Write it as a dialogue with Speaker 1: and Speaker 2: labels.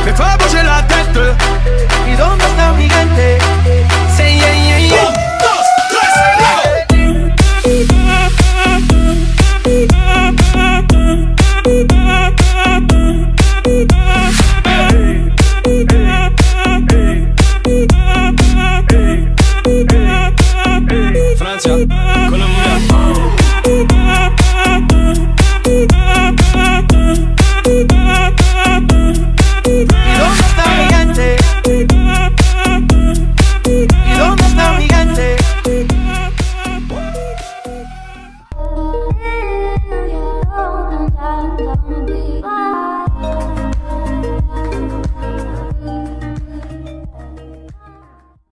Speaker 1: me fait bouger la tête.
Speaker 2: ¿Y dónde está Miguel?